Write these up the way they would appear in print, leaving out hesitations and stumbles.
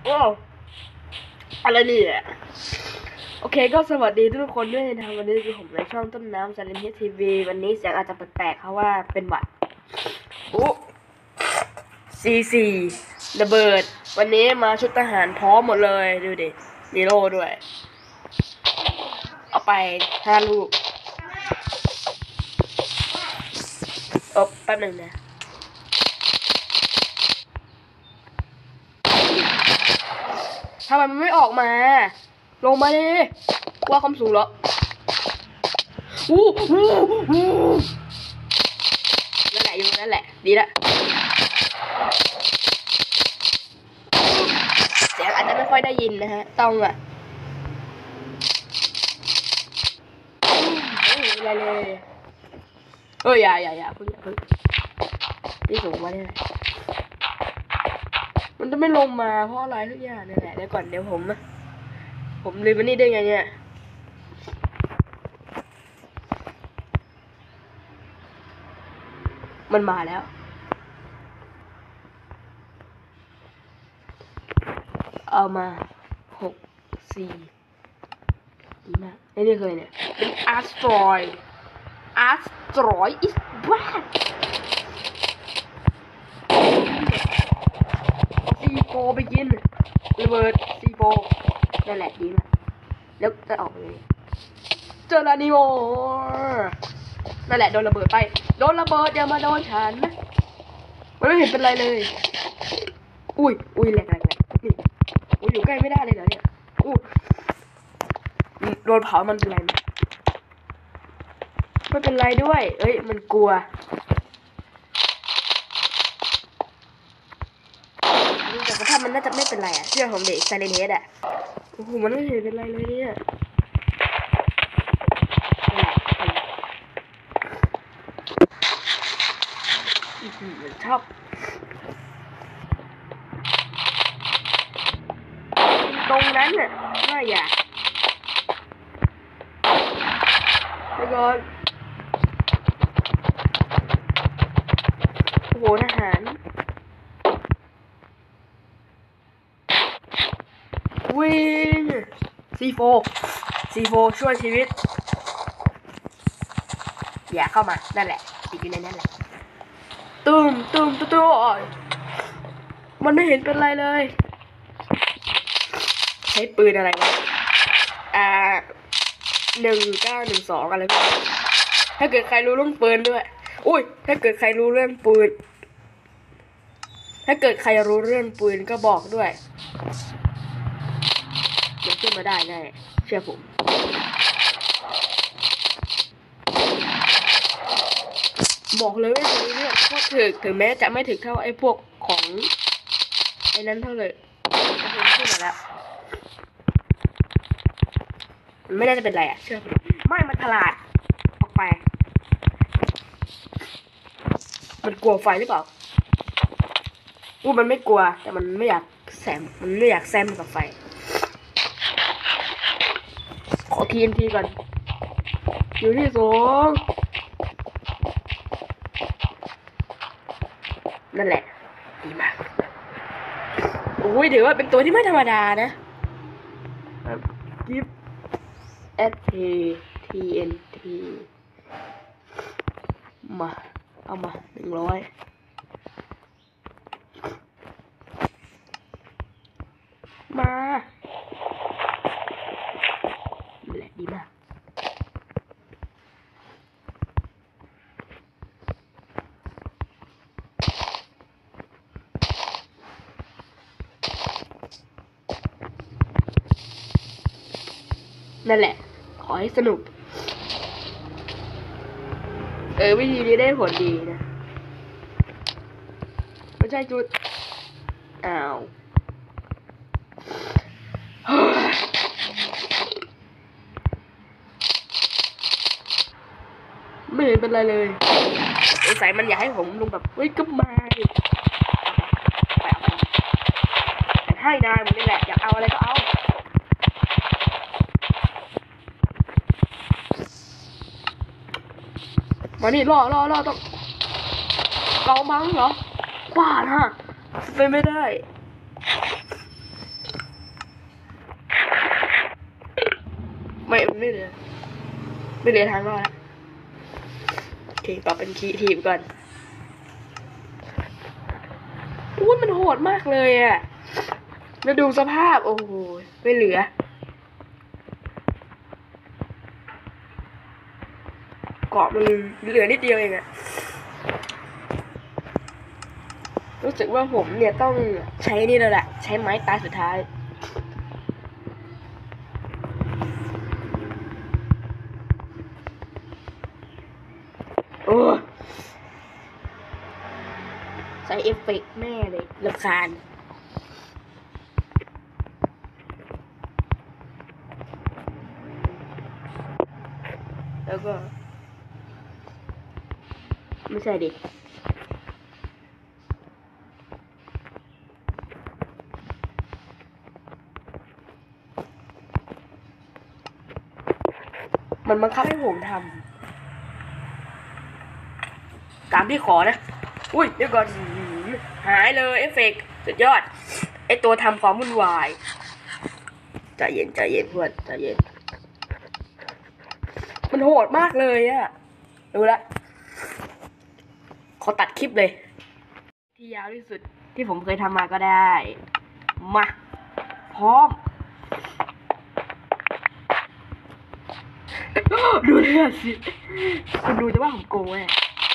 ว้าวอะไรเนี่ยโอเคก็สวัสดีทุกคนด้วยนะวันนี้คือผมในช่องต้นน้ำซาเลนเฮดทีวีวันนี้เสียงอาจจะแปลกๆเพราะว่าเป็นหวัดโอ้ซีระเบิดวันนี้มาชุดทหารพร้อมหมดเลยดูดิมีโล่ด้วยเอาไป5 ลูกแป๊บหนึ่งนะทำไมมันไม่ออกมาลงมาดิว่าความสูงเหรอนั่นแหละอยู่นั่นแหละดีละเสียงอาจจะไม่ค่อยได้ยินนะฮะต้องอะไรเลยอย่าเพิ่งที่สูงมาเนี่ยมันจะไม่ลงมาเพราะอะไรทุกอย่างนี่แหละเดี๋ยวก่อนเดี๋ยวผมลืมมันนี่ได้ไงเนี่ยมันมาแล้วเอามา6 4ดีมากไอ้นี่เคยเนี่ยเป็นอาร์สตรอยis back C4ไปกินระเบิด C4นั่นแหละดีมากแล้วจะออกเลยเจอลานิโมนั่นแหละโดนระเบิดไปโดนระเบิดอย่ามาโดนฉันนะมันไม่เห็นเป็นไรเลยอุ้ยแหลกนี่อยู่ใกล้ไม่ได้เลยเหรอเนี่ยโดนเผามันเป็นไรไหมไม่เป็นไรด้วยเอ้ยมันกลัวแต่สภาพมันน่าจะไม่เป็นไรเชื่อผมเด็กไซเลนเฮดโอ้โหมันไม่เห็นเป็นไรเลยเนี่ยชอบตรงนั้นน่าอยากไปก่อนโอ้โหทหารวิ่ง C4 ช่วยชีวิตอย่าเข้ามานั่นแหละติดอยู่ในนั่นแหละตุ้มมันไม่เห็นเป็นไรเลยใช้ปืนอะไรวะ1912อะไรพวกนี้ถ้าเกิดใครรู้เรื่องปืนด้วยถ้าเกิดใครรู้เรื่องปืนก็บอกด้วยมันขึ้นมาได้แน่เชื่อผมบอกเลยว่าตัวนี้เนี่ยก็ถึงแม้จะไม่ถึงเท่าไอ้พวกของไอ้นั้นเท่าเลยก็ขึ้นมาแล้วมันไม่น่าจะเป็นไรเชื่อผมไม่มันฉลาดออกไปมันกลัวไฟหรือเปล่ามันไม่กลัวแต่มันไม่อยากแซมกับไฟขอทีก่อนอยู่ที่2นั่นแหละดีมากถือว่าเป็นตัวที่ไม่ธรรมดานะกิฟTNT มาเอามา100มานั่นแหละดีมากนั่นแหละขอให้สนุกวิธีนี้ได้ผลดีนะไม่ใช่จุดอ้าวไม่เห็นเป็นไรเลยสายมันอยากให้ผมลงแบบก็มาดิไปให้นายมันนี่แหละอยากเอาอะไรก็เอามานี่รอต้องเรามั้งเหรอบ้านะเป็นไม่ได้ไม่เหลือทางรอดแล้วโอเคต่อเป็นคีทีมก่อนอุ้ยมันโหดมากเลยอ่ะแล้วดูสภาพโอ้โหไม่เหลือเกาะมันเหลือนิดเดียวเองอะรู้สึกว่าผมเนี่ยต้องใช้นี่แล้วแหละใช้ไม้ตายสุดท้ายโอ้ใส่เอฟเฟกต์แม่เลยรำคาญแล้วก็ไม่ใช่ดิมันบังคับให้ผมทำตามที่ขอนะอุ้ยเดี๋ยวก่อนหายเลยเอฟเฟกต์สุดยอดไอตัวทำความวุ่นวายใจเย็นเพื่อนใจเย็นมันโหดมากเลยอะดูละขอตัดคลิปเลยที่ยาวที่สุดที่ผมเคยทำมาก็ได้มาพร้อมดูเลือดสิคุณดูจะว่าผมโกงแน่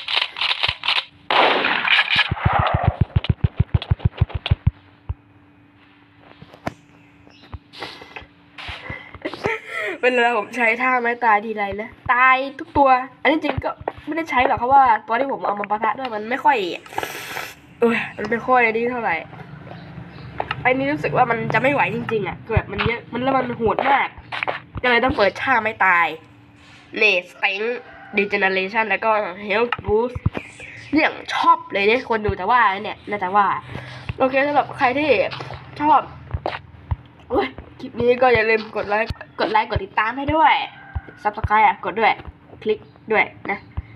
เวลาผมใช้ท่าไม้ตายทีไรนะตายทุกตัวอันนี้จริงก็ไม่ได้ใช้หรอกเพราะว่าตัวที่ผมเอามาปะทะด้วยมันไม่ค่อยมันไม่ค่อยดีเท่าไหร่ไอ้นี่รู้สึกว่ามันจะไม่ไหวจริงๆอ่ะคือแบบมันเยอะมันแล้วมันโหดมากก็เลยต้องเปิดท่าไม้ตายเนสเต็งดีเจเนเรชันแล้วก็เฮลท์บูสต์เนี่ยชอบเลยเนี่ยคนดูแต่ว่าเนี่ยน่าจะว่าโอเคสำหรับใครที่ชอบคลิปนี้ก็อย่าลืมกดไลค์กดติดตามให้ด้วย Subscribe กดด้วยคลิกด้วยนะ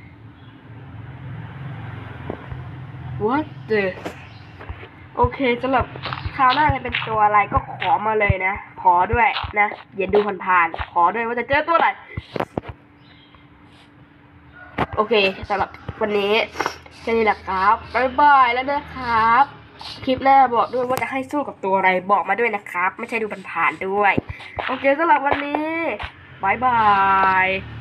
What the โอเคสำหรับคราวหน้าจะเป็นตัวอะไรก็ขอมาเลยนะขอด้วยนะอย่าดูผ่านๆขอด้วยว่าจะเจอตัวอะไรโอเคสำหรับวันนี้แค่นี้แหละครับบ๊ายบายแล้วนะครับคลิปหน้าบอกด้วยว่าจะให้สู้กับตัวอะไรบอกมาด้วยนะครับไม่ใช่ดูผ่านๆด้วยโอเคสำหรับวันนี้บ๊ายบาย